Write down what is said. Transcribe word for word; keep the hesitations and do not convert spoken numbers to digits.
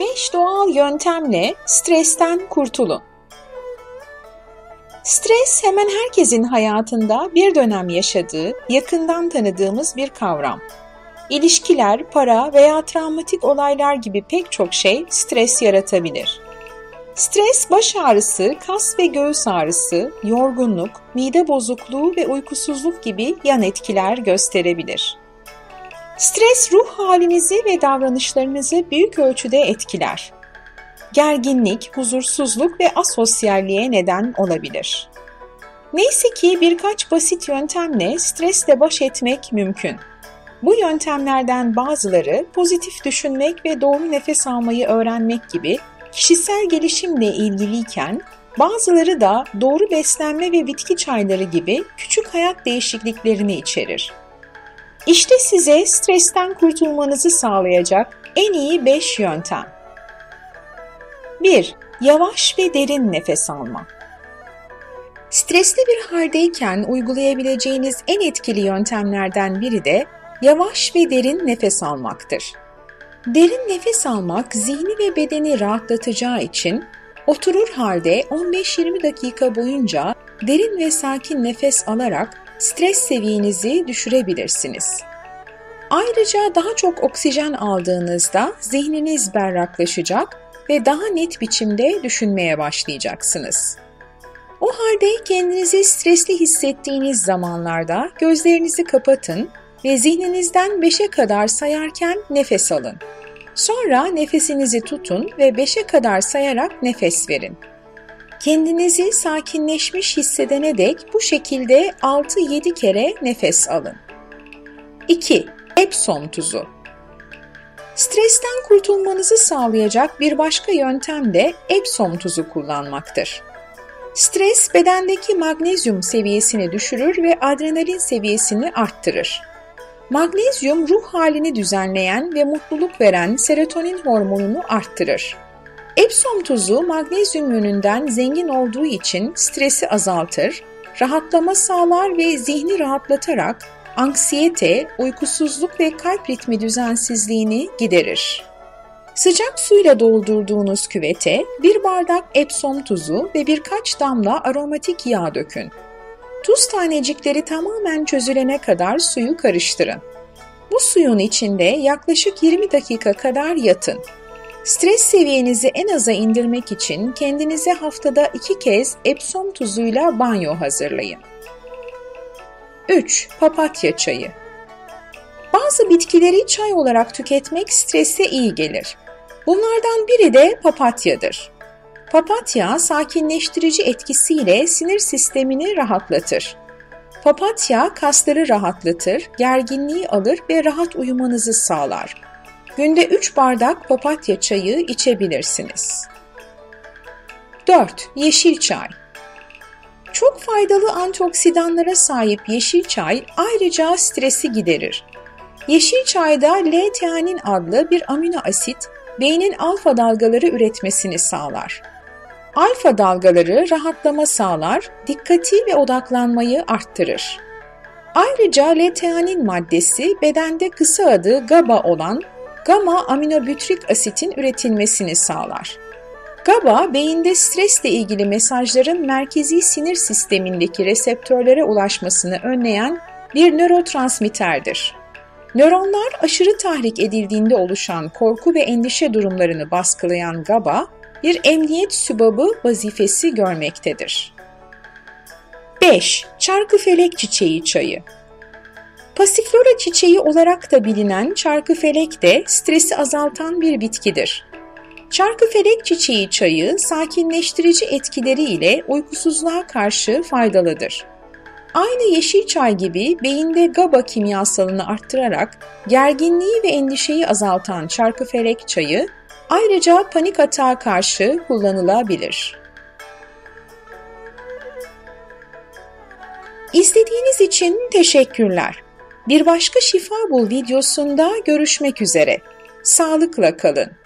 beş doğal yöntemle stresten kurtulun. Stres hemen herkesin hayatında bir dönem yaşadığı, yakından tanıdığımız bir kavram. İlişkiler, para veya travmatik olaylar gibi pek çok şey stres yaratabilir. Stres, baş ağrısı, kas ve göğüs ağrısı, yorgunluk, mide bozukluğu ve uykusuzluk gibi yan etkiler gösterebilir. Stres, ruh halinizi ve davranışlarınızı büyük ölçüde etkiler. Gerginlik, huzursuzluk ve asosyalliğe neden olabilir. Neyse ki birkaç basit yöntemle stresle baş etmek mümkün. Bu yöntemlerden bazıları pozitif düşünmek ve doğru nefes almayı öğrenmek gibi kişisel gelişimle ilgiliyken, bazıları da doğru beslenme ve bitki çayları gibi küçük hayat değişikliklerini içerir. İşte size stresten kurtulmanızı sağlayacak en iyi beş yöntem. bir. Yavaş ve derin nefes alma. Stresli bir haldeyken uygulayabileceğiniz en etkili yöntemlerden biri de yavaş ve derin nefes almaktır. Derin nefes almak zihni ve bedeni rahatlatacağı için oturur halde on beş yirmi dakika boyunca derin ve sakin nefes alarak stres seviyenizi düşürebilirsiniz. Ayrıca daha çok oksijen aldığınızda zihniniz berraklaşacak ve daha net biçimde düşünmeye başlayacaksınız. O halde kendinizi stresli hissettiğiniz zamanlarda gözlerinizi kapatın ve zihninizden beşe kadar sayarken nefes alın. Sonra nefesinizi tutun ve beşe kadar sayarak nefes verin. Kendinizi sakinleşmiş hissedene dek bu şekilde altı yedi kere nefes alın. iki. Epsom tuzu. Stresten kurtulmanızı sağlayacak bir başka yöntem de Epsom tuzu kullanmaktır. Stres bedendeki magnezyum seviyesini düşürür ve adrenalin seviyesini arttırır. Magnezyum ruh halini düzenleyen ve mutluluk veren serotonin hormonunu arttırır. Epsom tuzu magnezyum yönünden zengin olduğu için stresi azaltır, rahatlama sağlar ve zihni rahatlatarak anksiyete, uykusuzluk ve kalp ritmi düzensizliğini giderir. Sıcak suyla doldurduğunuz küvete bir bardak Epsom tuzu ve birkaç damla aromatik yağ dökün. Tuz tanecikleri tamamen çözülene kadar suyu karıştırın. Bu suyun içinde yaklaşık yirmi dakika kadar yatın. Stres seviyenizi en aza indirmek için kendinize haftada iki kez Epsom tuzuyla banyo hazırlayın. üç. Papatya çayı. Bazı bitkileri çay olarak tüketmek strese iyi gelir. Bunlardan biri de papatyadır. Papatya, sakinleştirici etkisiyle sinir sistemini rahatlatır. Papatya, kasları rahatlatır, gerginliği alır ve rahat uyumanızı sağlar. Günde üç bardak papatya çayı içebilirsiniz. dört. Yeşil çay. Çok faydalı antioksidanlara sahip yeşil çay ayrıca stresi giderir. Yeşil çayda L-teanin adlı bir amino asit, beynin alfa dalgaları üretmesini sağlar. Alfa dalgaları rahatlama sağlar, dikkati ve odaklanmayı arttırır. Ayrıca L-teanin maddesi bedende kısa adı GABA olan gamma aminobütrik asitin üretilmesini sağlar. GABA, beyinde stresle ilgili mesajların merkezi sinir sistemindeki reseptörlere ulaşmasını önleyen bir nörotransmitterdir. Nöronlar aşırı tahrik edildiğinde oluşan korku ve endişe durumlarını baskılayan GABA, bir emniyet sübabı vazifesi görmektedir. beş. Çarkıfelek çiçeği çayı. Pasiflora çiçeği olarak da bilinen çarkıfelek de stresi azaltan bir bitkidir. Çarkıfelek çiçeği çayı sakinleştirici etkileri ile uykusuzluğa karşı faydalıdır. Aynı yeşil çay gibi beyinde GABA kimyasalını arttırarak gerginliği ve endişeyi azaltan çarkıfelek çayı ayrıca panik atağa karşı kullanılabilir. İzlediğiniz için teşekkürler. Bir başka Şifa Bul videosunda görüşmek üzere. Sağlıkla kalın.